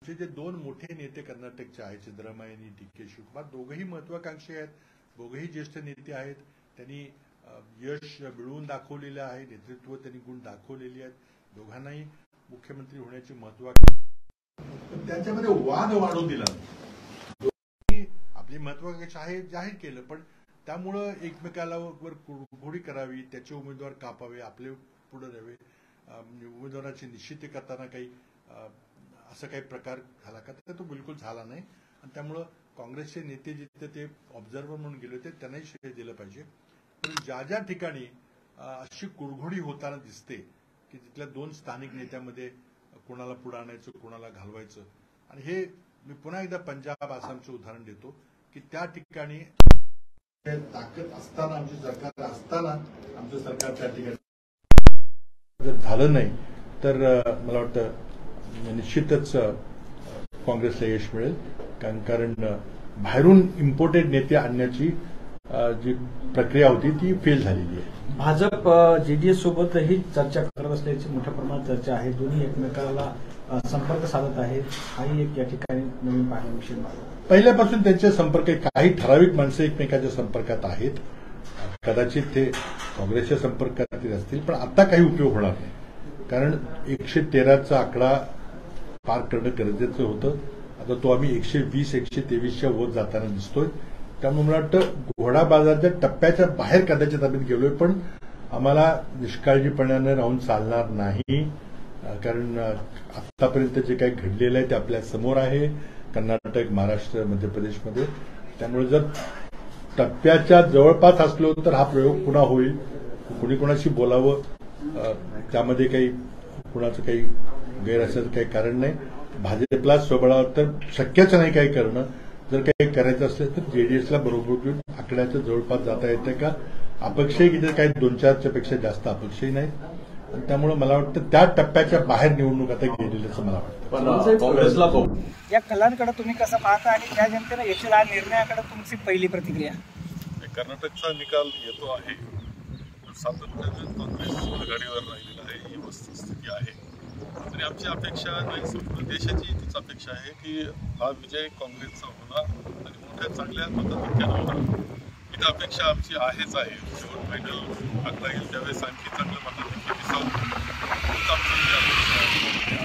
जे दोन मोठे नेते कर्नाटकचे आहेत, सिद्धरामय्या आणि डी.के. शिवकुमार, दोघंही महत्वाकांक्षी आहेत, दोघंही ज्येष्ठ नेते आहेत. त्यांनी यश मिळवून दाखवलेलं आहे, नेतृत्व त्यांनी गुण दाखवलेली आहेत. दोघांनाही मुख्यमंत्री होण्याची महत्वाकांक्षा, त्यांच्यामध्ये वाद वाढू दिला. आपली महत्वाकांक्षा आहे जाहीर केलं, पण त्यामुळं एकमेकाला वर कुरघोडी करावी, त्याचे उमेदवार कापावे, आपले पुढे नव्हे, उमेदवाराची निश्चिती करताना काही असं काही प्रकार झाला का, तर तो बिलकुल झाला नाही. आणि त्यामुळं काँग्रेसचे नेते जिथे ते ऑब्झर्व्हर म्हणून गेले होते त्यांनाही श्रेय दिलं पाहिजे. पण ज्या ज्या ठिकाणी अशी कुरघोडी होताना दिसते की तिथल्या दोन स्थानिक नेत्यामध्ये कोणाला पुढे आणायचं, कोणाला घालवायचं, आणि हे मी पुन्हा एकदा पंजाब आसामचं उदाहरण देतो की त्या ठिकाणी ताकद असताना, आमची सरकार असताना आमचं सरकार त्या ठिकाणी जर झालं नाही तर मला वाटतं निश्चितच काँग्रेसला यश मिळेल. कारण बाहेरून इम्पोर्टेड नेते आणण्याची जी प्रक्रिया होती ती फेल झालेली आहे. भाजप जेडीएस सोबतही चर्चा करत असल्याची मोठ्या प्रमाणात चर्चा आहे. दोन्ही एकमेकाला संपर्क साधत आहेत. हाही एक या ठिकाणी नवीन पाहायला विषय आहे. पहिल्यापासून त्यांचे संपर्क, काही ठराविक माणसं एकमेकांच्या संपर्कात आहेत. कदाचित ते काँग्रेसच्या संपर्कात असतील, पण आता काही उपयोग होणार नाही. कारण 113चा आकडा पार करणं गरजेचं होतं. आता तो आम्ही 120, 123च्या वर जाताना दिसतोय. त्यामुळे मला वाटतं घोडा बाजारच्या टप्प्याच्या बाहेर कदाचित आम्ही गेलोय, पण आम्हाला निष्काळजीपणाने राहून चालणार नाही. कारण आतापर्यंत जे काही घडलेलं आहे ते आपल्या समोर आहे, कर्नाटक, महाराष्ट्र, मध्य प्रदेशमध्ये. त्यामुळे जर टप्प्याच्या जवळपास असलो तर हा प्रयोग पुन्हा होईल. कुणी कोणाशी बोलावं त्यामध्ये काही कुणाचं काही गैर असायचं काही कारण नाही. भाजपला स्वबळावर तर शक्यच नाही काही करणं. जर काही करायचं असेल तर जेडीएसला बरोबर घेऊन आकड्याच्या जवळपास जाता येते का. अपक्षही किती काही 2-4च्या पेक्षा जास्त अपक्षही नाही. आणि त्यामुळे मला वाटतं त्या टप्प्याच्या बाहेर निवडणूक आता गेलेली असं मला वाटतं. काँग्रेसला या कलांकडे तुम्ही कसं पाहता आणि त्या जनतेनं घेतलेल्या निर्णयाकडे तुमची पहिली प्रतिक्रिया? कर्नाटकचा निकाल येतो आहे, सातत्याने काँग्रेस आघाडीवर राहिलेला आहे, ही वस्तुस्थिती आहे. आणि आमची अपेक्षा नाही, संपूर्ण देशाची तीच अपेक्षा आहे की हा विजय काँग्रेसचा होणार आणि मोठ्या चांगल्या मताधिक्यानं होणार. ही अपेक्षा आमची आहेच आहे. शेवट फायनल आकडा येईल त्यावेळेस आणखी चांगलं मताधिक्य दिसावं, हीच आमची अपेक्षा आहे.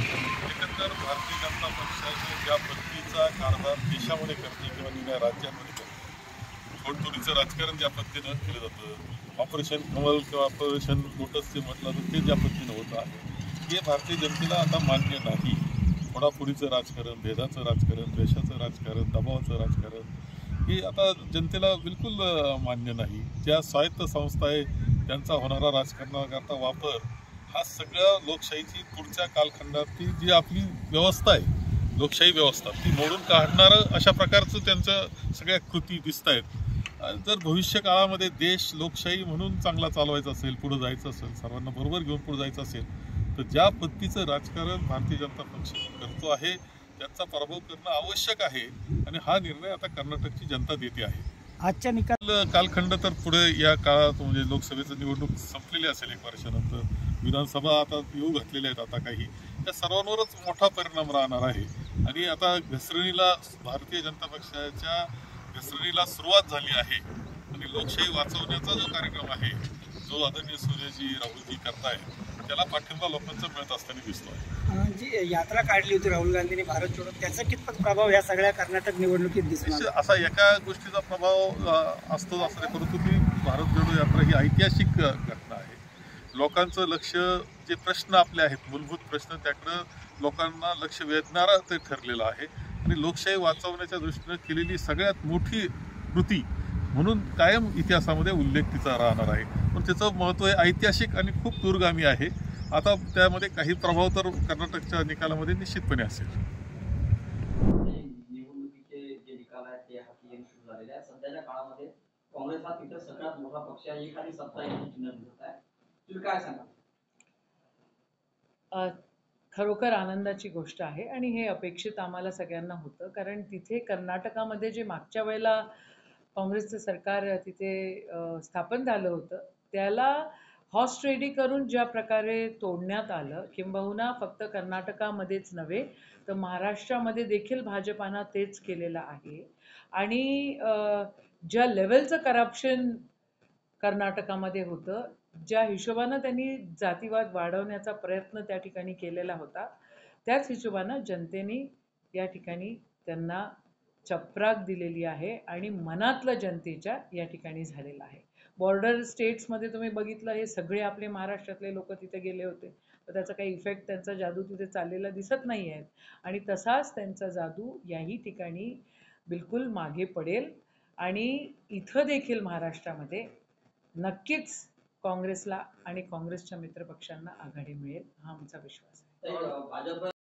एकंदर भारतीय जनता पक्षाने ज्या पद्धतीचा कारभार देशामध्ये करते किंवा निम्या राज्यांमध्ये करते, थोडथोडीचं राजकारण ज्या पद्धतीनं केलं जातं, ऑपरेशन कमल किंवा ऑपरेशन लोटस जे म्हटलं तर ते ज्या पद्धतीनं होतं आहे, हे भारतीय जनतेला आता मान्य नाही. फोडाफोडीचं राजकारण, भेदाचं राजकारण, द्वेषाचं राजकारण, दबावाचं राजकारण हे आता जनतेला बिलकुल मान्य नाही. ज्या स्वायत्त संस्था आहे त्यांचा होणारा राजकारणाकरता वापर हा सगळ्या लोकशाहीची पुढच्या कालखंडातली जी आपली व्यवस्था आहे, लोकशाही व्यवस्था, ती मोडून काढणारं अशा प्रकारचं त्यांच्या सगळ्या कृती दिसत आहेत. जर भविष्य काळामध्ये देश लोकशाही म्हणून चांगला चालवायचा असेल, पुढे जायचं असेल, सर्वांना बरोबर घेऊन पुढे जायचं असेल, तर ज्या पद्धतीचं राजकारण भारतीय जनता पक्ष करतो आहे त्याचा पराभव करणं आवश्यक आहे. आणि हा निर्णय आता कर्नाटकची जनता देते आहे. आजच्या निकाल कालखंड तर पुढे या काळात म्हणजे लोकसभेचं निवडणूक संपलेली असेल 1 वर्षानंतर, विधानसभा आता येऊ घातलेल्या आहेत, आता काही त्या सर्वांवरच मोठा परिणाम राहणार आहे. आणि आता घसरणीला, भारतीय जनता पक्षाच्या घसरणीला सुरुवात झाली आहे. आणि लोकशाही वाचवण्याचा जो कार्यक्रम आहे, जो आदरणीय सूर्यजी, राहुलजी करतायत, त्याला पाठिंबा लोकांचा मिळत असताना दिसतो आहे. जी यात्रा काढली होती राहुल गांधींनी भारत जोडो, त्याचा कितपत प्रभाव या सगळ्या कर्नाटक निवडणुकीत दिसला? असा एका गोष्टीचा प्रभाव असतो असं नाही, परंतु ती भारत जोडो यात्रा ही ऐतिहासिक घटना आहे. लोकांचं लक्ष, जे प्रश्न आपले आहेत, मूलभूत प्रश्न, त्याकडं लोकांना लक्ष वेधणारा ते ठरलेलं आहे. आणि लोकशाही वाचवण्याच्या दृष्टीनं केलेली सगळ्यात मोठी कृती म्हणून कायम इतिहासामध्ये उल्लेख तिचा राहणार आहे. पण त्याचं महत्त्व हे ऐतिहासिक आणि खूप दूरगामी आहे. आता त्यामध्ये काही प्रभाव तर कर्नाटकच्या निकालामध्ये निश्चितपणे असेल. निवडणुकीचे जे निकाल आहेत ते हाती येणं सुरू झालेले आहे. सध्याच्या काळामध्ये काँग्रेस हा तिथं सगळ्यात मोठा पक्ष आहे, एखादी सत्ता येण्याची चिन्ह दिसत आहे. तुम्ही काय सांगाल? खरोखर आनंदाची गोष्ट आहे आणि हे अपेक्षित आम्हाला सगळ्यांना होतं. कारण तिथे कर्नाटकामध्ये जे मागच्या वेळेला काँग्रेसचं सरकार तिथे स्थापन झालं होतं त्याला हॉर्स ट्रेडिंग करून ज्या प्रकारे तोडण्यात आलं, किंबहुना फक्त कर्नाटकामध्येच नव्हे तर महाराष्ट्रामध्ये देखील भाजपानं तेच केलेलं आहे. आणि ज्या लेवलचं करप्शन कर्नाटकामध्ये होतं, ज्या हिशोबानं त्यांनी जातीवाद वाढवण्याचा प्रयत्न त्या ठिकाणी केलेला होता, त्याच हिशोबानं जनतेने या ठिकाणी त्यांना चपराक दिलेली आहे आणि मनातलं जनतेच्या या ठिकाणी झालेलं आहे. बॉर्डर स्टेट्समध्ये तुम्ही बघितलं, हे सगळे आपले महाराष्ट्रातले लोक तिथे गेले होते, तर त्याचा काही इफेक्ट, त्यांचा जादू तिथे चाललेला दिसत नाही आहे. आणि तसाच त्यांचा जादू याही ठिकाणी बिलकुल मागे पडेल. आणि इथं देखील महाराष्ट्रामध्ये नक्कीच काँग्रेसला आणि काँग्रेसच्या मित्रपक्षांना आघाडी मिळेल, हा आमचा विश्वास आहे. भाजप